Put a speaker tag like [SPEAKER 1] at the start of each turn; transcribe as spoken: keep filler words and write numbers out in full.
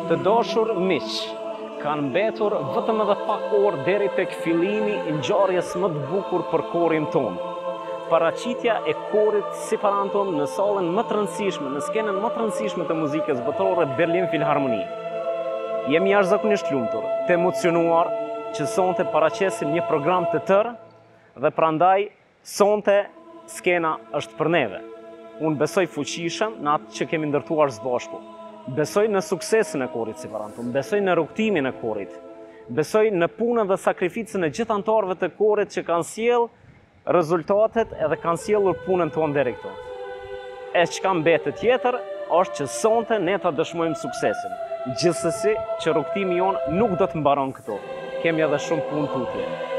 [SPEAKER 1] Të dashur miq, kanë mbetur vetëm edhe pak orë deri tek fillimi i ngjarjes më të bukur për korin tonë. Paraqitja e korit si paranton në sallën më të rëndësishme, në skenën më të rëndësishme të muzikës botërore Berlin Filharmoni. Jemi jashtëzakonisht lumtur, të emocionuar që sonte paraqesim një program të tërë dhe prandaj sonte skena është për neve. Unë besoj fuqishëm në atë që kemi ndërtuar së bashku. Besoj në suksesin e korit si paranton, besoj në rrugtimin e korit, besoj në punën dhe sakrificën e gjithë anëtarëve të korit që kanë sjell rezultatet edhe kanë sjellur punën tonë deri këtu. E çka mbetet tjetër është që sonte ne ta dëshmojmë suksesin. Gjithsesi që rrugtimi jon nuk do të mbaron këtu. Kemi edhe shumë punë tutje.